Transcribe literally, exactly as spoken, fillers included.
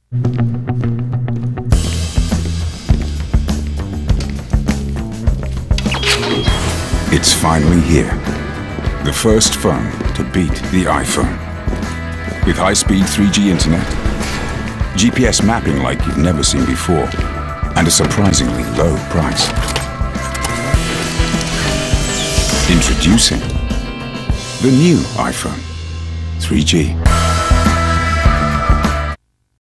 It's finally here. The first phone to beat the iPhone. With high-speed three G internet, G P S mapping like you've never seen before, and a surprisingly low price. Introducing the new iPhone three G.